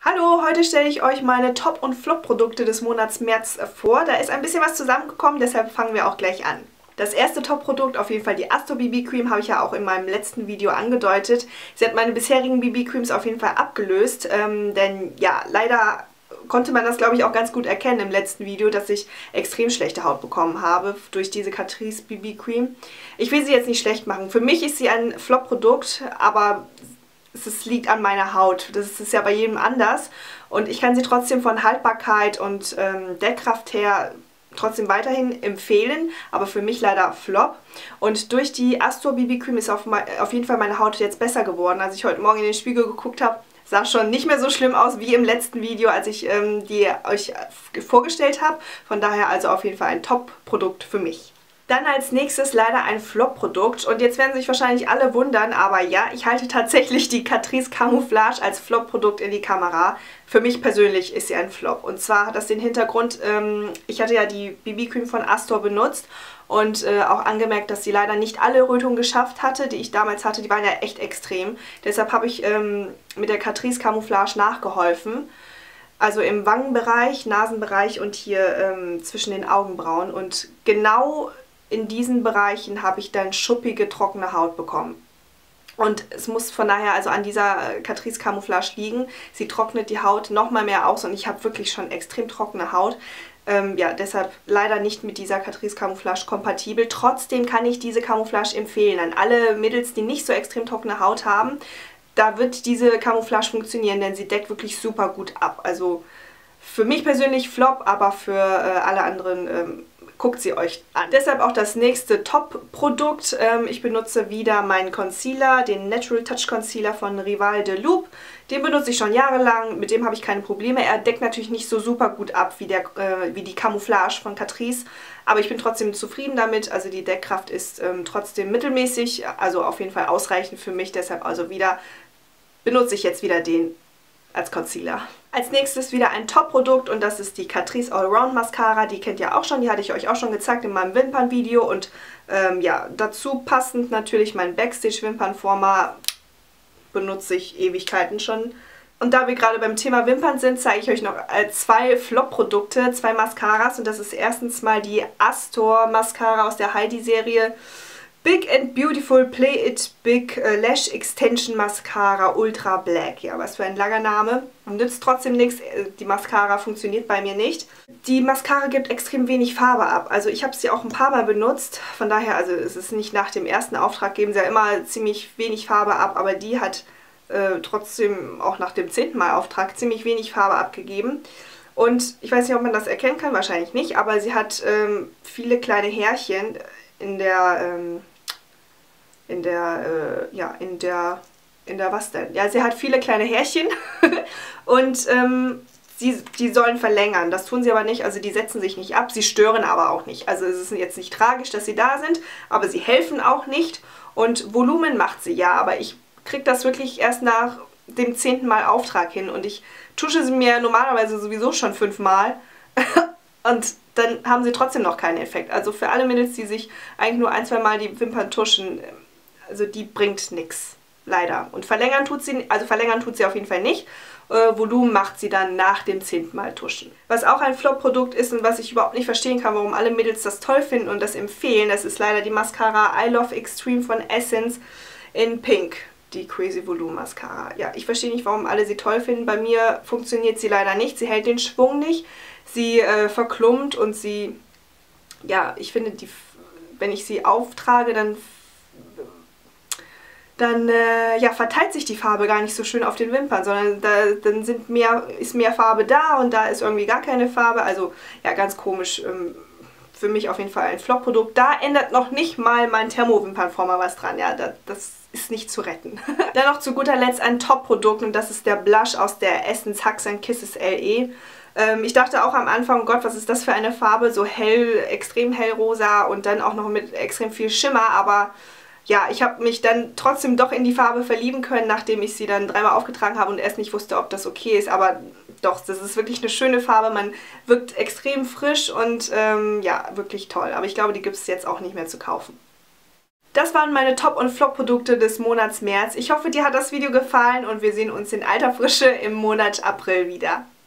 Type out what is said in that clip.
Hallo, heute stelle ich euch meine Top- und Flop-Produkte des Monats März vor. Da ist ein bisschen was zusammengekommen, deshalb fangen wir auch gleich an. Das erste Top-Produkt, auf jeden Fall die Astor BB Cream, habe ich ja auch in meinem letzten Video angedeutet. Sie hat meine bisherigen BB Creams auf jeden Fall abgelöst, denn ja, leider konnte man das, glaube ich, auch ganz gut erkennen im letzten Video, dass ich extrem schlechte Haut bekommen habe durch diese Catrice BB Cream. Ich will sie jetzt nicht schlecht machen. Für mich ist sie ein Flop-Produkt, aber es liegt an meiner Haut. Das ist ja bei jedem anders. Und ich kann sie trotzdem von Haltbarkeit und Deckkraft her trotzdem weiterhin empfehlen, aber für mich leider Flop. Und durch die Astor BB Cream ist auf jeden Fall meine Haut jetzt besser geworden. Als ich heute Morgen in den Spiegel geguckt habe, sah schon nicht mehr so schlimm aus wie im letzten Video, als ich die euch vorgestellt habe. Von daher also auf jeden Fall ein Top-Produkt für mich. Dann als nächstes leider ein Flop-Produkt und jetzt werden sich wahrscheinlich alle wundern, aber ja, ich halte tatsächlich die Catrice Camouflage als Flop-Produkt in die Kamera. Für mich persönlich ist sie ein Flop und zwar hat das den Hintergrund, ich hatte ja die BB Cream von Astor benutzt und auch angemerkt, dass sie leider nicht alle Rötungen geschafft hatte, die ich damals hatte, die waren ja echt extrem. Deshalb habe ich mit der Catrice Camouflage nachgeholfen. Also im Wangenbereich, Nasenbereich und hier zwischen den Augenbrauen und genau in diesen Bereichen habe ich dann schuppige, trockene Haut bekommen. Und es muss von daher also an dieser Catrice Camouflage liegen. Sie trocknet die Haut nochmal mehr aus und ich habe wirklich schon extrem trockene Haut. Ja, deshalb leider nicht mit dieser Catrice Camouflage kompatibel. Trotzdem kann ich diese Camouflage empfehlen an alle Mädels, die nicht so extrem trockene Haut haben. Da wird diese Camouflage funktionieren, denn sie deckt wirklich super gut ab. Also für mich persönlich Flop, aber für alle anderen guckt sie euch an. Deshalb auch das nächste Top-Produkt. Ich benutze wieder meinen Concealer, den Natural Touch Concealer von Rival de Loop. Den benutze ich schon jahrelang, mit dem habe ich keine Probleme. Er deckt natürlich nicht so super gut ab wie die Camouflage von Catrice, aber ich bin trotzdem zufrieden damit. Also die Deckkraft ist trotzdem mittelmäßig, also auf jeden Fall ausreichend für mich. Deshalb also benutze ich jetzt wieder den als Concealer. Als nächstes wieder ein Top-Produkt und das ist die Catrice Allround Mascara. Die kennt ihr auch schon, die hatte ich euch auch schon gezeigt in meinem Wimpernvideo und ja, dazu passend natürlich mein Backstage Wimpernformer, benutze ich Ewigkeiten schon. Und da wir gerade beim Thema Wimpern sind, zeige ich euch noch zwei Flop-Produkte, zwei Mascaras und das ist erstens mal die Astor Mascara aus der Heidi-Serie. Big and Beautiful Play It Big Lash Extension Mascara Ultra Black. Ja, was für ein langer Name. Nützt trotzdem nichts. Die Mascara funktioniert bei mir nicht. Die Mascara gibt extrem wenig Farbe ab. Also ich habe sie auch ein paar Mal benutzt. Von daher, also es ist nicht nach dem ersten Auftrag, geben sie ja immer ziemlich wenig Farbe ab. Aber die hat trotzdem auch nach dem 10. Mal Auftrag ziemlich wenig Farbe abgegeben. Und ich weiß nicht, ob man das erkennen kann, wahrscheinlich nicht. Aber sie hat viele kleine Härchen was denn? Ja, sie hat viele kleine Härchen und die sollen verlängern. Das tun sie aber nicht, also die setzen sich nicht ab, sie stören aber auch nicht. Also es ist jetzt nicht tragisch, dass sie da sind, aber sie helfen auch nicht und Volumen macht sie ja, aber ich kriege das wirklich erst nach dem 10. Mal Auftrag hin und ich tusche sie mir normalerweise sowieso schon 5 Mal und dann haben sie trotzdem noch keinen Effekt. Also für alle Mädels, die sich eigentlich nur 1-2 Mal die Wimpern tuschen, also die bringt nichts, leider. Und verlängern tut sie auf jeden Fall nicht. Volumen macht sie dann nach dem 10. Mal tuschen. Was auch ein Flop-Produkt ist und was ich überhaupt nicht verstehen kann, warum alle Mädels das toll finden und das empfehlen, das ist leider die Mascara I Love Extreme von Essence in Pink. Die Crazy Volume Mascara. Ja, ich verstehe nicht, warum alle sie toll finden. Bei mir funktioniert sie leider nicht. Sie hält den Schwung nicht. Sie verklumpt und sie, ja, ich finde, wenn ich sie auftrage, dann ja, verteilt sich die Farbe gar nicht so schön auf den Wimpern, sondern dann ist mehr Farbe da und da ist irgendwie gar keine Farbe. Also ja, ganz komisch. Für mich auf jeden Fall ein Flop-Produkt. Da ändert noch nicht mal mein Thermowimpernformer was dran. Ja, das ist nicht zu retten. Dann noch zu guter Letzt ein Top-Produkt und das ist der Blush aus der Essence Hugs and Kisses LE. Ich dachte auch am Anfang, oh Gott, was ist das für eine Farbe? So hell, extrem hellrosa und dann auch noch mit extrem viel Schimmer, aber ja, ich habe mich dann trotzdem doch in die Farbe verlieben können, nachdem ich sie dann 3-mal aufgetragen habe und erst nicht wusste, ob das okay ist, aber doch, das ist wirklich eine schöne Farbe, man wirkt extrem frisch und ja, wirklich toll, aber ich glaube, die gibt es jetzt auch nicht mehr zu kaufen. Das waren meine Top- und Flop-Produkte des Monats März. Ich hoffe, dir hat das Video gefallen und wir sehen uns in alter Frische im Monat April wieder.